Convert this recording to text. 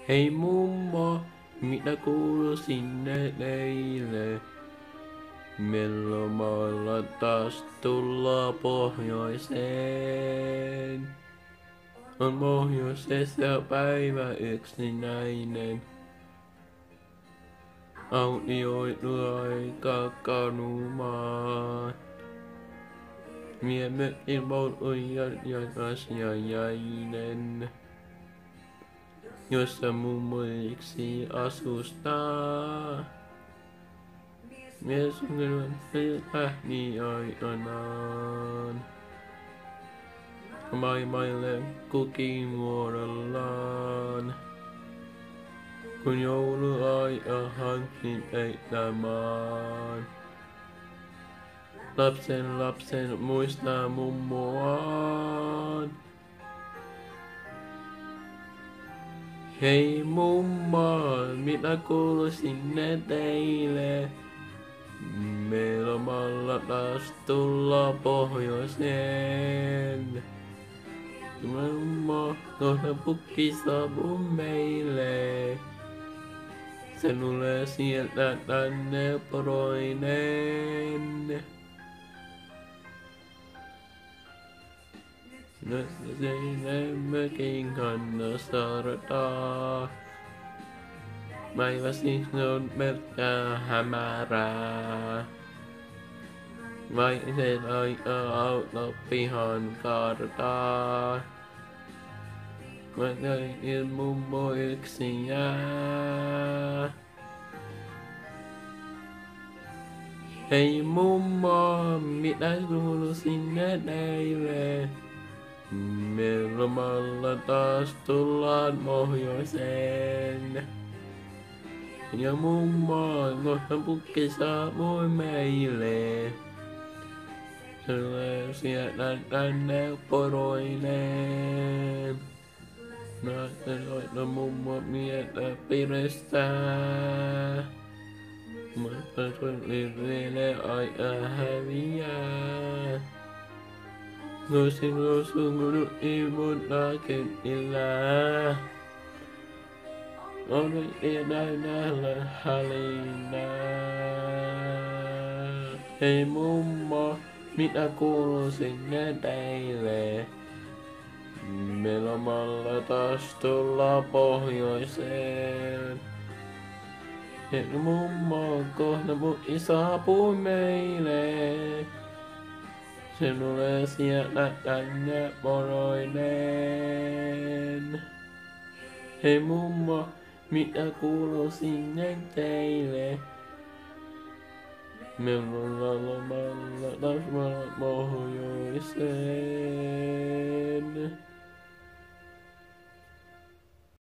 Hei mummo, mitä kuuluu sinne teille? Milloin maalla taas tulla pohjoiseen? On pohjoisessa päivä yksinäinen. Autioitu aika kanumaan. Mie mökin poltui ja jäinen. Jossa mummoiksi asustaa. Mies on lähti aikanaan. Maailmalle kukin muodollaan. Kun jouluaika hankin peittämään. Lapsen muistaa mummoaan. Hei mummo, mitä kuuluu sinne teille? Melomalla taas tulla pohjoiseen. Mummo, kohta pukki saapuu meille. Se tulee sieltä tänne poroineen. Nyt sinne mökin kannassa rataa. Päivä siis on pelkkää hämärää. Vaisen aika auto pihan kartaa. Mä tein mummo yksin jää. Hei mummo, mitä kuuluu sinne teille? Melomalla taas tullaan pohjoiseen. Ja mummo, kohta pukki saapui meille. Se tulee sieltä tänne poroineen. Mä soitan mummo mieltä piristää. Mä soitin vielä aika häviää. Noisin osunut ilmoittaa kentillä. On enää hälinää. Hei mummo, mitä kuuluu sinne teille? Melomalla taas tulla pohjoiseen. Hei mummo, kohta pukki saapuu meille. Se tulee sieltä tänne poroineen. Hei mummo, mitä kuuluu sinne teille? Meillä on lomalla taas pohjoiseen.